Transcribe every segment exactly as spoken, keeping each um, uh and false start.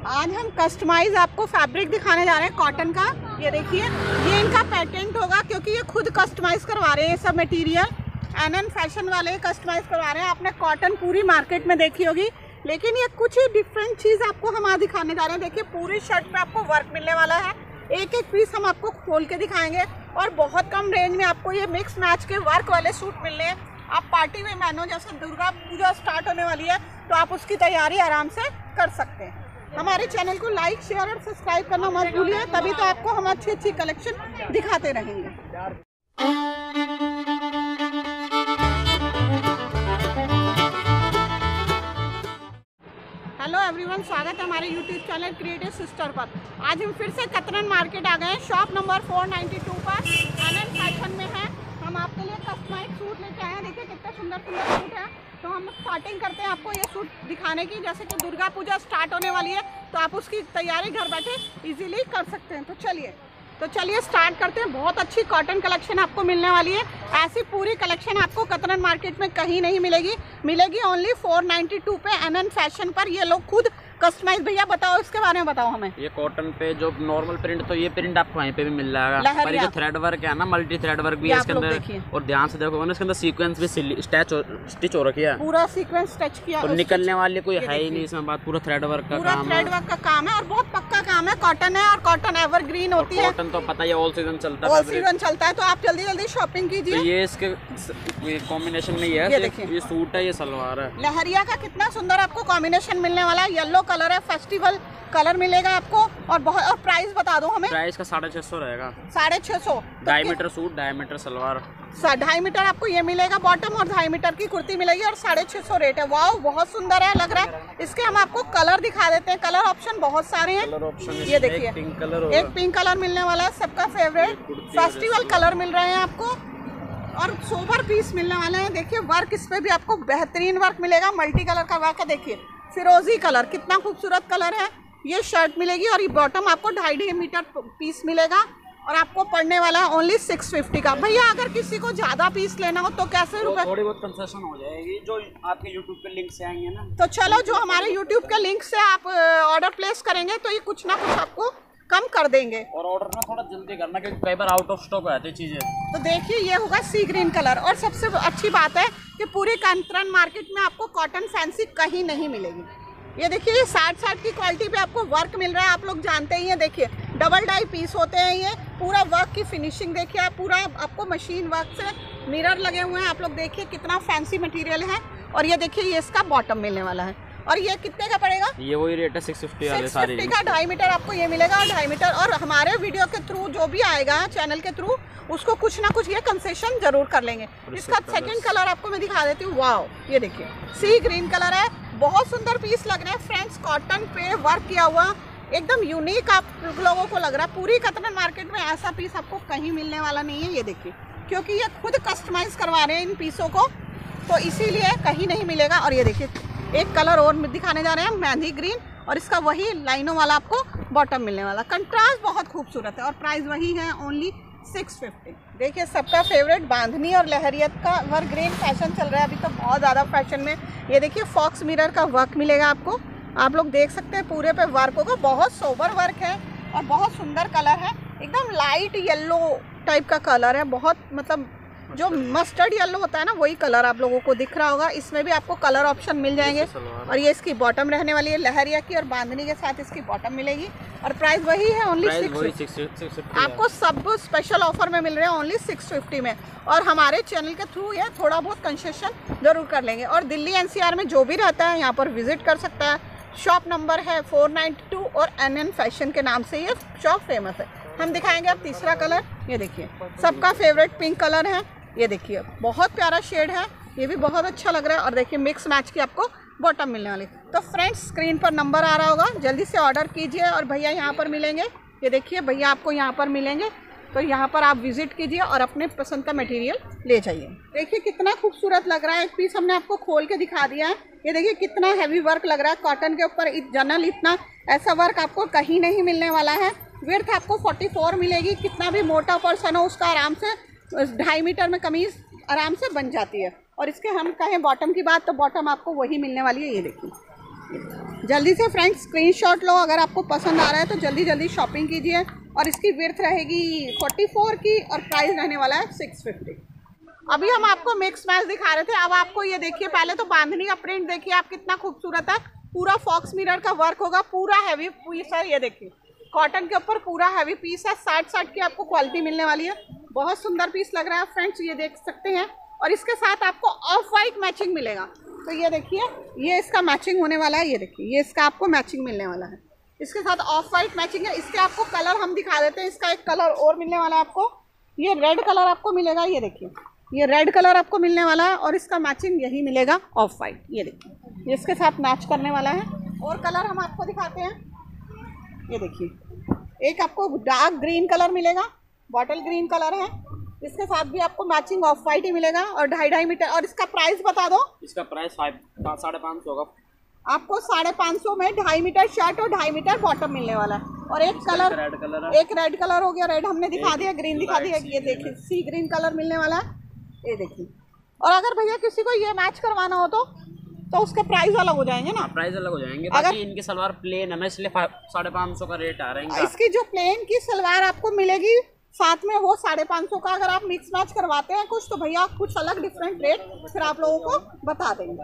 आज हम कस्टमाइज आपको फैब्रिक दिखाने जा रहे हैं कॉटन का। ये देखिए, ये इनका पेटेंट होगा क्योंकि ये खुद कस्टमाइज करवा रहे हैं। ये सब मटेरियल एनएन फैशन वाले कस्टमाइज करवा रहे हैं। आपने कॉटन पूरी मार्केट में देखी होगी, लेकिन ये कुछ ही डिफरेंट चीज़ आपको हम आज दिखाने जा रहे हैं। देखिए, पूरी शर्ट पे आपको वर्क मिलने वाला है। एक एक पीस हम आपको खोल के दिखाएंगे और बहुत कम रेंज में आपको ये मिक्स मैच के वर्क वाले सूट मिलने हैं। आप पार्टी में मानो, जैसे दुर्गा पूजा स्टार्ट होने वाली है तो आप उसकी तैयारी आराम से कर सकते हैं। हमारे चैनल को लाइक, शेयर और सब्सक्राइब करना मत भूलिए, तभी तो आपको हम अच्छी अच्छी कलेक्शन दिखाते रहेंगे। हेलो एवरीवन, स्वागत है हमारे यूट्यूब चैनल क्रिएटिव सिस्टर पर। आज हम फिर से कतरन मार्केट आ गए हैं। शॉप नंबर चार सौ बानवे पर एनएन फैशन में है। हम आपके लिए कस्टमाइज सूट लेके आए हैं। देखिए कितना सुंदर सुंदर सूट है। तो हम स्टार्टिंग करते हैं आपको ये सूट दिखाने की। जैसे कि दुर्गा पूजा स्टार्ट होने वाली है तो आप उसकी तैयारी घर बैठे इजीली कर सकते हैं। तो चलिए तो चलिए स्टार्ट करते हैं। बहुत अच्छी कॉटन कलेक्शन आपको मिलने वाली है। ऐसी पूरी कलेक्शन आपको कतरन मार्केट में कहीं नहीं मिलेगी। मिलेगी ओनली चार सौ बानवे पे एनएन फैशन पर। ये लोग खुद कस्टमाइज। भैया बताओ इसके बारे में, बताओ हमें। ये कॉटन पे जो नॉर्मल प्रिंट, तो ये प्रिंट आपको वहीं पे भी मिल जाएगा। पर ये जो थ्रेड वर्क है ना, मल्टी थ्रेड वर्क भी है इसके अंदर। और ध्यान से देखो, इसके अंदर सीक्वेंस भी स्टिच स्टिच हो रखी है। पूरा सीक्वेंस स्टिच किया और निकलने वाली कोई है ही नहीं इसमें बात। पूरा थ्रेड वर्क का काम है। थ्रेड वर्क का काम है और बहुत पक्का काम है। कॉटन है और कॉटन एवरग्रीन होती है। कॉटन तो पता ही है, ऑल सीजन चलता है। ऑल सीजन चलता है, तो आप जल्दी जल्दी शॉपिंग कीजिए। ये इसके कॉम्बिनेशन में है। ये सूट है, ये सलवार है। लहरिया का कितना सुंदर आपको कॉम्बिनेशन मिलने वाला है। येलो कलर है, फेस्टिवल कलर मिलेगा आपको। और बहुत और प्राइस बता दो हमें। प्राइस का साढ़े छह सौ रहेगा। साढ़े छह सौ ढाई मीटर सूट, ढाई मीटर सलवार। ढाई मीटर आपको ये मिलेगा बॉटम और ढाई मीटर की कुर्ती मिलेगी और साढ़े छह सौ रेट है। वाह, बहुत सुंदर है, लग रहा है। इसके हम आपको कलर दिखा देते हैं। कलर ऑप्शन बहुत सारे हैं। ये देखिए, पिंक कलर, एक पिंक कलर मिलने वाला है, सबका फेवरेट। फेस्टिवल कलर मिल रहे हैं आपको और सोबर पीस मिलने वाले हैं। देखिए वर्क, इस पे भी आपको बेहतरीन वर्क मिलेगा। मल्टी कलर का वर्क है। देखिए फिरोजी कलर, कितना खूबसूरत कलर है। ये शर्ट मिलेगी और ये बॉटम आपको ढाई ढाई मीटर पीस मिलेगा और आपको पड़ने वाला है ओनली सिक्स फिफ्टी का। भैया अगर किसी को ज्यादा पीस लेना हो तो कैसे रुपए? थोड़ी बहुत कंसेशन हो जाएगी जो आपके यूट्यूब के लिंक से आएंगे ना। तो चलो, जो हमारे यूट्यूब के लिंक से आप ऑर्डर प्लेस करेंगे तो ये कुछ ना कुछ आपको कम कर देंगे। और ऑर्डर ना थोड़ा जल्दी करना, क्योंकि कई बार आउट ऑफ स्टॉक हो जाती है चीजें। तो देखिए, ये होगा सी ग्रीन कलर। और सबसे अच्छी बात है कि पूरी कतरन मार्केट में आपको कॉटन फैंसी कहीं नहीं मिलेगी। ये देखिए, ये साठ साठ की क्वालिटी पे आपको वर्क मिल रहा है। आप लोग जानते ही हैं। देखिए डबल डाई पीस होते हैं। ये पूरा वर्क की फिनिशिंग देखिए आप। पूरा आपको मशीन वर्क से मिरर लगे हुए हैं। आप लोग देखिए कितना फैंसी मटेरियल है। और ये देखिए, ये इसका बॉटम मिलने वाला है। और ये कितने का पड़ेगा? ये वही रेट है सिक्स फिफ्टी वाले सारे का। ढाई मीटर आपको ये मिलेगा और ढाई मीटर। और हमारे वीडियो के थ्रू जो भी आएगा चैनल के थ्रू, उसको कुछ ना कुछ ये कंसेशन जरूर कर लेंगे। इसका सेकंड कलर आपको मैं दिखा देती हूँ। वाओ, ये देखिए सी ग्रीन कलर है। बहुत सुंदर पीस लग रहा है फ्रेंड्स। कॉटन पे वर्क किया हुआ एकदम यूनिक आप लोगों को लग रहा है। पूरी कतरन मार्केट में ऐसा पीस आपको कहीं मिलने वाला नहीं है। ये देखिए, क्योंकि ये खुद कस्टमाइज करवा रहे हैं इन पीसों को, तो इसीलिए कहीं नहीं मिलेगा। और ये देखिए, एक कलर और दिखाने जा रहे हैं, मेहंदी ग्रीन। और इसका वही लाइनों वाला आपको बॉटम मिलने वाला। कंट्रास्ट बहुत खूबसूरत है और प्राइस वही है, ओनली सिक्स फिफ्टी। देखिए, सबका फेवरेट बांधनी और लहरियत का वर्क ग्रीन फैशन चल रहा है अभी तो बहुत ज़्यादा फैशन में। ये देखिए, फॉक्स मिरर का वर्क मिलेगा आपको। आप लोग देख सकते हैं पूरे पे वर्क होगा। बहुत सोबर वर्क है और बहुत सुंदर कलर है। एकदम लाइट येलो टाइप का कलर है। बहुत मतलब जो मस्टर्ड येलो होता है ना, वही कलर आप लोगों को दिख रहा होगा। इसमें भी आपको कलर ऑप्शन मिल जाएंगे। और ये इसकी बॉटम रहने वाली है लहरिया की, और बांधनी के साथ इसकी बॉटम मिलेगी। और प्राइस वही है, ओनली सिक्स। आपको सब स्पेशल ऑफर में मिल रहे हैं ओनली सिक्स फिफ्टी में। और हमारे चैनल के थ्रू ये थोड़ा बहुत कंसेशन जरूर कर लेंगे। और दिल्ली एनसीआर में जो भी रहता है यहाँ पर विजिट कर सकता है। शॉप नंबर है चार सौ बानवे और एनएन फैशन के नाम से ये शॉप फेमस है। हम दिखाएंगे अब तीसरा कलर। ये देखिए, सबका फेवरेट पिंक कलर है। ये देखिए, बहुत प्यारा शेड है। ये भी बहुत अच्छा लग रहा है। और देखिए, मिक्स मैच की आपको बॉटम मिलने वाली। तो फ्रेंड्स, स्क्रीन पर नंबर आ रहा होगा, जल्दी से ऑर्डर कीजिए। और भैया यहाँ पर मिलेंगे। ये देखिए, भैया आपको यहाँ पर मिलेंगे। तो यहाँ पर आप विजिट कीजिए और अपने पसंद का मटेरियल ले जाइए। देखिए कितना खूबसूरत लग रहा है। एक पीस हमने आपको खोल के दिखा दिया है। ये देखिए कितना हैवी वर्क लग रहा है कॉटन के ऊपर। जनरल इतना ऐसा वर्क आपको कहीं नहीं मिलने वाला है। विड्थ आपको चौवालीस मिलेगी। कितना भी मोटा पर्सन हो उसका आराम से ढाई मीटर में कमीज आराम से बन जाती है। और इसके हम कहें बॉटम की बात, तो बॉटम आपको वही मिलने वाली है। ये देखिए जल्दी से फ्रेंड्स स्क्रीनशॉट लो, अगर आपको पसंद आ रहा है तो जल्दी जल्दी शॉपिंग कीजिए। और इसकी विड्थ रहेगी चौवालीस की और प्राइस रहने वाला है सिक्स फिफ्टी। अभी हम आपको मिक्स मैच दिखा रहे थे, अब आपको ये देखिए, पहले तो बांधनी का प्रिंट देखिए आप कितना खूबसूरत है, पूरा फॉक्स मिरर का वर्क होगा, पूरा हैवी पीस है। ये देखिए कॉटन के ऊपर पूरा हैवी पीस है, साठ साठ की आपको क्वालिटी मिलने वाली है, बहुत सुंदर पीस लग रहा है फ्रेंड्स, ये देख सकते हैं। और इसके साथ आपको ऑफ वाइट मैचिंग मिलेगा, तो ये देखिए ये इसका मैचिंग होने वाला है, ये देखिए ये इसका आपको मैचिंग मिलने वाला है, इसके साथ ऑफ वाइट मैचिंग है। इसके आपको कलर हम दिखा देते हैं, इसका एक कलर और मिलने वाला है आपको, ये रेड कलर आपको मिलेगा, ये देखिए ये रेड कलर आपको मिलने वाला है और इसका मैचिंग यही मिलेगा ऑफ वाइट, ये देखिए ये इसके साथ मैच करने वाला है। और कलर हम आपको दिखाते हैं, ये देखिए एक आपको डार्क ग्रीन कलर मिलेगा, बॉटल ग्रीन कलर है, इसके साथ भी आपको मैचिंग ऑफ वाइट ही मिलेगा और ढाई ढाई मीटर। और इसका प्राइस बता दो, इसका प्राइस साढ़े पाँच सौ होगा आपको, साढ़े पाँच सौ में ढाई मीटर शर्ट और ढाई मीटर बॉटम मिलने वाला है। और एक कलर रेड कलर है, एक रेड कलर हो गया, रेड हमने दिखा दिया, ग्रीन दिखा दिया, ये देखिए सी ग्रीन कलर मिलने वाला है, ये देखिए। और अगर भैया किसी को ये मैच करवाना हो तो तो उसके प्राइस अलग हो जाएंगे ना, प्राइस अलग हो जाएंगे। अगर इनकी सलवार प्लेन है ना, इसलिए साढ़े पाँच सौ का रेट आ रहा है। इसकी जो प्लेन की सलवार आपको मिलेगी साथ में वो साढ़े पाँच सौ का, अगर आप मिक्स मैच करवाते हैं कुछ तो भैया कुछ अलग डिफरेंट रेट फिर आप लोगों को बता देंगे।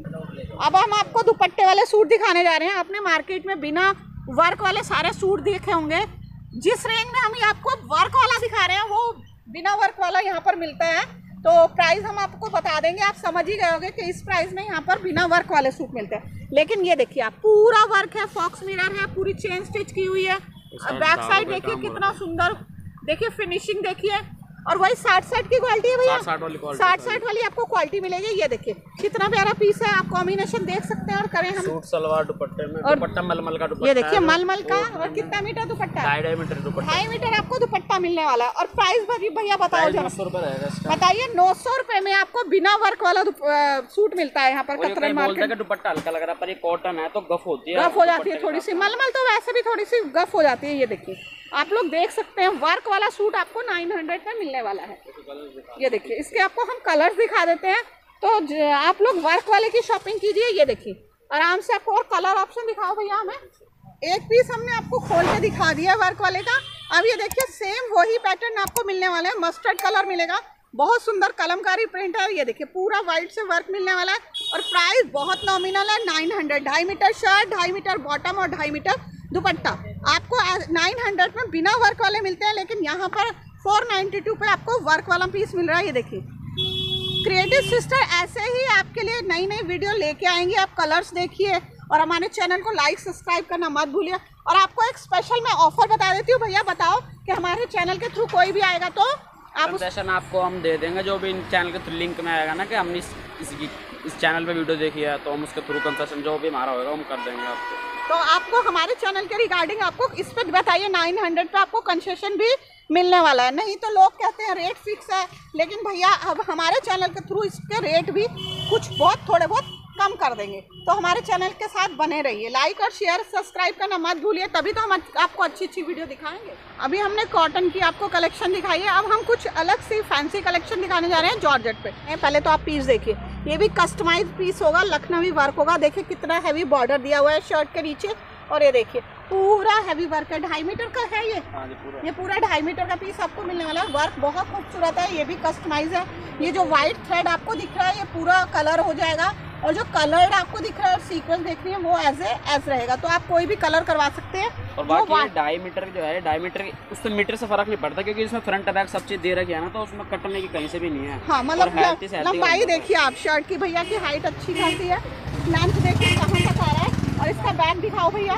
अब हम आपको दुपट्टे वाले सूट दिखाने जा रहे हैं। आपने मार्केट में बिना वर्क वाले सारे सूट देखे होंगे, जिस रेंज में हम आपको वर्क वाला दिखा रहे हैं वो बिना वर्क वाला यहाँ पर मिलता है, तो प्राइस हम आपको बता देंगे, आप समझ ही गए होंगे कि इस प्राइस में यहाँ पर बिना वर्क वाले सूट मिलते हैं। लेकिन ये देखिए आप पूरा वर्क है, फॉक्स मिरर है, पूरी चेन स्टिच की हुई है, बैक साइड देखिए कितना सुंदर, देखिए फिनिशिंग देखिए, और वही साठ साठ की क्वालिटी है भैया, साठ साठ वाली आपको क्वालिटी मिलेगी। ये देखिए कितना प्यारा पीस है, आप कॉम्बिनेशन देख सकते हैं। और करें हम सूट सलवार दुपट्टे में, और दुपट्टा मलमल का दुपट्टा, ये देखिए मलमल का, और कितना मीटर दुपट्टा, ढाई ढाई मीटर दुपट्टा, ढाई मीटर आपको दुपट्टा मिलने वाला है। और प्राइस भैया बताओ जरा, नौ सौ रुपए रहेगा इसका, बताइए नौ सौ रुपए में आपको बिना वर्क वाला सूट मिलता है यहाँ पर कतरन मार्केट का। दुपट्टा हल्का लग रहा है पर ये कॉटन है तो गफ होती है, गफ हो जाती है थोड़ी सी, मलमल तो वैसे भी थोड़ी सी गफ हो जाती है। ये देखिए आप लोग देख सकते हैं वर्क वाला सूट आपको नाइन हंड्रेड में मिलने वाला है। ये देखिए इसके आपको हम कलर्स दिखा देते हैं, तो आप लोग वर्क वाले की शॉपिंग कीजिए। ये देखिए आराम से आपको, और कलर ऑप्शन दिखाओ भैया हमें, एक पीस हमने आपको खोल के दिखा दिया वर्क वाले का। अब ये देखिए सेम वही पैटर्न आपको मिलने वाला है, मस्टर्ड कलर मिलेगा, बहुत सुंदर कलमकारी प्रिंट है। ये देखिए पूरा व्हाइट से वर्क मिलने वाला है और प्राइस बहुत नॉमिनल है, नाइन हंड्रेड। ढाई मीटर शर्ट, ढाई मीटर बॉटम और ढाई मीटर दुपट्टा आपको नाइन हंड्रेड में बिना वर्क वाले मिलते हैं, लेकिन यहाँ पर फोर नाइन्टी टू पे आपको वर्क वाला पीस मिल रहा है। ये देखिए क्रिएटिव सिस्टर ऐसे ही आपके लिए नई नई वीडियो लेके आएंगे, आप कलर्स देखिए और हमारे चैनल को लाइक सब्सक्राइब करना मत भूलिए। और आपको एक स्पेशल मैं ऑफर बता देती हूँ भैया, बताओ कि हमारे चैनल के थ्रू कोई भी आएगा तो आप कंसेशन आपको हम दे देंगे, जो भी चैनल के थ्रू लिंक में आएगा ना कि हमने इस, इस, इस चैनल पे वीडियो देखी है तो हम उसके थ्रू कंसेशन जो भी हमारा होगा हम कर देंगे आपको। तो आपको हमारे चैनल के रिगार्डिंग आपको इस पर बताइए, नाइन हंड्रेड पे आपको कंसेशन भी मिलने वाला है। नहीं तो लोग कहते हैं रेट फिक्स है, लेकिन भैया अब हमारे चैनल के थ्रू इसके रेट भी कुछ बहुत थोड़े बहुत कम कर देंगे, तो हमारे चैनल के साथ बने रहिए, लाइक और शेयर सब्सक्राइब करना मत भूलिए, तभी तो हम आपको अच्छी अच्छी वीडियो दिखाएंगे। अभी हमने कॉटन की आपको कलेक्शन दिखाई है, अब हम कुछ अलग सी फैंसी कलेक्शन दिखाने जा रहे हैं जॉर्जेट पे। पहले तो आप पीस देखिए, ये भी कस्टमाइज पीस होगा, लखनवी वर्क होगा, देखिए कितना हैवी बॉर्डर दिया हुआ है शर्ट के नीचे, और ये देखिए पूरा हैवी वर्क है, ढाई मीटर का है ये पूरा। ये पूरा ढाई मीटर का पीस आपको मिलने वाला है, वर्क बहुत खूबसूरत है, ये भी कस्टमाइज है। ये जो व्हाइट थ्रेड आपको दिख रहा है ये पूरा कलर हो जाएगा, और जो कलर आपको दिख रहा है और सीक्वेंस देख रही है वो एज ए एज रहेगा, तो आप कोई भी कलर करवा सकते हैं। और बाकी ढाई मीटर जो है, ढाई मीटर उससे मीटर से फर्क नहीं पड़ता, क्योंकि इसमें फ्रंट बैक सब चीज दे रखी है ना, तो उसमें कटने की कहीं से भी नहीं है। हाँ मतलब लंबाई देखिए आप शर्ट की, भैया की हाइट अच्छी खासी है, लेंथ देखिए कहाँ तक आ रहा है। और इसका बैग दिखाओ भैया,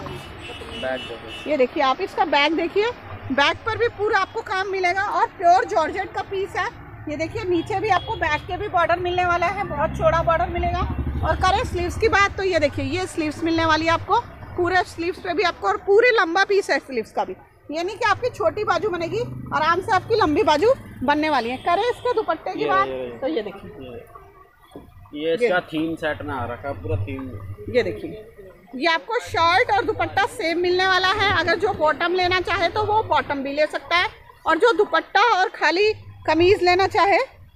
बैग ये देखिए आप, इसका बैग देखिए, बैग पर भी पूरा आपको काम मिलेगा और प्योर जॉर्जेट का पीस है। ये देखिए नीचे भी आपको बैग के भी बॉर्डर मिलने वाला है, बहुत चौड़ा बॉर्डर मिलेगा। और करें स्लीव्स की बात तो ये देखिए ये स्लीव्स मिलने वाली है आपको, पूरे स्लीव्स पे भी आपको, और पूरे लंबा पीस है स्लीव्स का भी, ये नहीं कि आपकी छोटी बाजू बनेगी, आराम से आपकी लंबी बाजू बनने वाली है। करें इसके दुपट्टे की बात तो ये देखिए ये इसका थीम सेट में आ रखा है पूरा थीम, ये देखिए ये आपको शर्ट और दुपट्टा सेम मिलने वाला है। अगर जो बॉटम लेना चाहे तो वो बॉटम भी ले सकता है, और जो दुपट्टा और खाली कमीज लेना चाहे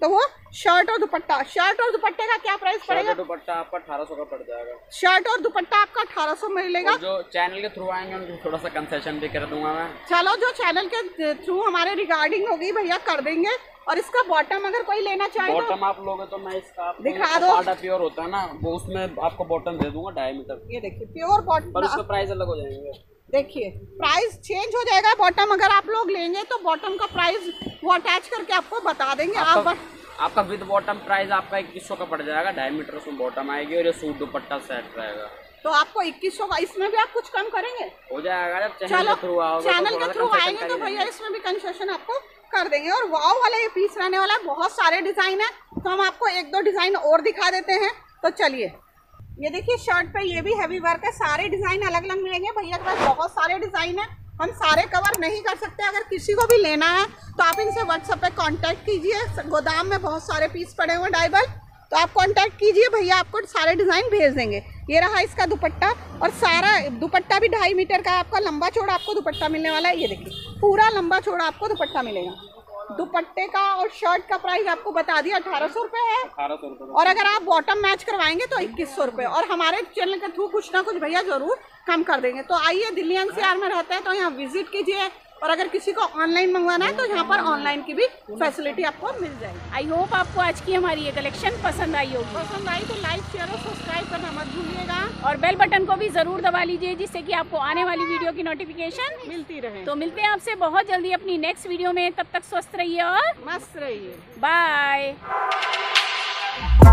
तो वो शर्ट और दुपट्टा, शर्ट और दुपट्टे का क्या प्राइस पड़ेगा? दुपट्टा आपका अठारह सौ का पड़ जाएगा। शर्ट और दुपट्टा आपका अठारह सौ मिलेगा। जो चैनल के थ्रू आएंगे उनको थोड़ा सा कंसेशन भी कर दूंगा मैं। चलो जो चैनल के थ्रू हमारे रिगार्डिंग होगी भैया कर देंगे। और इसका बॉटम अगर कोई लेना चाहे, बॉटम आप लोगे तो मैं इसका दिखा दो, प्योर होता है ना वो, उसमें आपको बॉटम दे दूंगा ढाई मीटर। ये देखिए प्योर बॉटम, पर उसका प्राइस अलग हो जाएंगे। देखिए प्राइस चेंज हो जाएगा। बॉटम अगर आप लोग लेंगे तो बॉटम का प्राइस वो अटैच करके आपको बता देंगे। आपका, आप आपका विद बॉटम प्राइस आपका इक्कीस सौ का पड़ जाएगा। ढाई मीटर उसमें बॉटम आएगी और ये सूट दुपट्टा सेट रहेगा। तो आपको इक्कीस सौ का, इसमें भी आप कुछ कम करेंगे? हो जाएगा जब चैनल के थ्रू आओगे, चैनल के थ्रू आएंगे तो भैया इसमें भी कंसेशन आपको कर देंगे। और वाव वाला ये पीस रहने वाला है, बहुत सारे डिजाइन है तो हम आपको एक दो डिजाइन और दिखा देते हैं। तो चलिए ये देखिए शर्ट पे ये भी हैवी वर्क है, सारे डिजाइन अलग अलग मिलेंगे भैया के पास, बहुत सारे डिजाइन है, हम सारे कवर नहीं कर सकते। अगर किसी को भी लेना है तो आप इनसे व्हाट्सएप पे कांटेक्ट कीजिए। गोदाम में बहुत सारे पीस पड़े हुए डाइबल, तो आप कांटेक्ट कीजिए, भैया आपको सारे डिजाइन भेज देंगे। ये रहा इसका दुपट्टा, और सारा दुपट्टा भी ढाई मीटर का आपका लंबा चौड़ा आपको दुपट्टा मिलने वाला है। ये देखिए पूरा लंबा चौड़ा आपको दुपट्टा मिलेगा। दुपट्टे का और शर्ट का प्राइस आपको बता दिया अठारह सौ रुपए है, अठारह सौ रुपए, और अगर आप बॉटम मैच करवाएंगे तो इक्कीस सौ रुपए। और हमारे चैनल के थ्रू कुछ ना कुछ भैया जरूर कम कर देंगे। तो आइए, दिल्ली एनसीआर में रहते हैं तो यहाँ विजिट कीजिए, और अगर किसी को ऑनलाइन मंगवाना है तो यहाँ पर ऑनलाइन की भी फैसिलिटी आपको मिल जाएगी। आई होप आपको आज की हमारी ये कलेक्शन पसंद आई होगी। पसंद आई तो लाइक शेयर और सब्सक्राइब करना मत भूलिएगा, और बेल बटन को भी जरूर दबा लीजिए जिससे कि आपको आने वाली वीडियो की नोटिफिकेशन मिलती रहे। तो मिलते हैं आपसे बहुत जल्दी अपनी नेक्स्ट वीडियो में, तब तक स्वस्थ रहिए और मस्त रहिए। बाय।